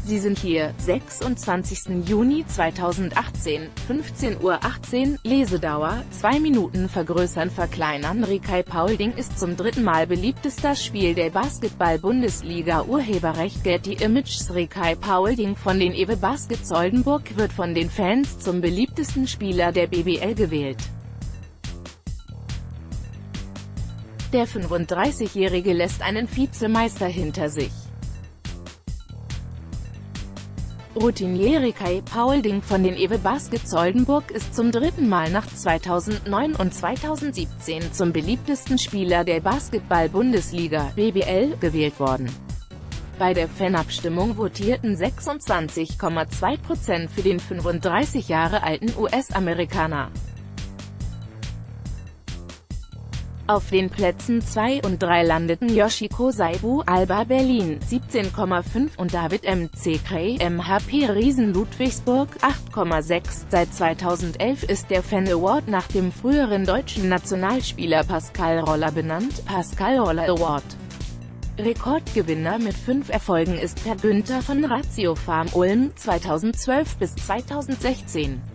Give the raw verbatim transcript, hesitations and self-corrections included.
Sie sind hier, sechsundzwanzigsten Juni zweitausendachtzehn, fünfzehn Uhr achtzehn, Lesedauer, zwei Minuten vergrößern verkleinern. Rickey Paulding ist zum dritten Mal beliebtester Spiel der Basketball-Bundesliga. Urheberrecht Getty Images. Rickey Paulding von den E W Baskets Oldenburg wird von den Fans zum beliebtesten Spieler der B B L gewählt. Der fünfunddreißigjährige lässt einen Vizemeister hinter sich. Routinier Rickey Paulding von den E W Baskets Oldenburg ist zum dritten Mal nach zweitausendneun und zweitausendsiebzehn zum beliebtesten Spieler der Basketball-Bundesliga (B B L) gewählt worden. Bei der Fanabstimmung votierten sechsundzwanzig Komma zwei Prozent für den fünfunddreißig Jahre alten U S-Amerikaner. Auf den Plätzen zwei und drei landeten Yoshiko Saibu, Alba Berlin, siebzehn Komma fünf und David M C Cray, M H P Riesen Ludwigsburg, acht Komma sechs. Seit zweitausendelf ist der Fan Award nach dem früheren deutschen Nationalspieler Pascal Roller benannt, Pascal Roller Award. Rekordgewinner mit fünf Erfolgen ist Per Günther von Ratiofarm Ulm, zweitausendzwölf bis zweitausendsechzehn.